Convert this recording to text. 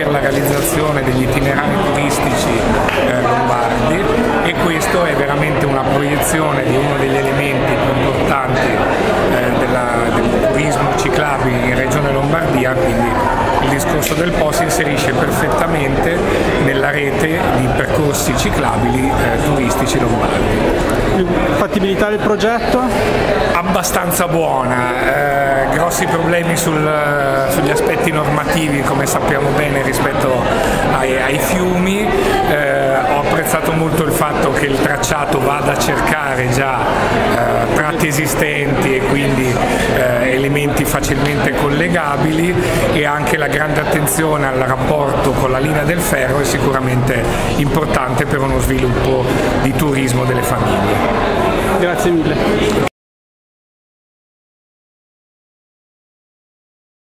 per la realizzazione degli itinerari turistici lombardi, e questo è veramente una proiezione di uno degli elementi più importanti del turismo ciclabile in Regione Lombardia, quindi il discorso del Po si inserisce perfettamente nella rete di percorsi ciclabili turistici lombardi. Fattibilità del progetto? Abbastanza buona, grossi problemi sugli aspetti normativi, come sappiamo bene, rispetto ai fiumi. Ho apprezzato molto il fatto che il tracciato vada a cercare già tratti esistenti e quindi elementi facilmente collegabili, e anche la grande attenzione al rapporto con la linea del ferro è sicuramente importante per uno sviluppo di turismo delle famiglie. Grazie mille.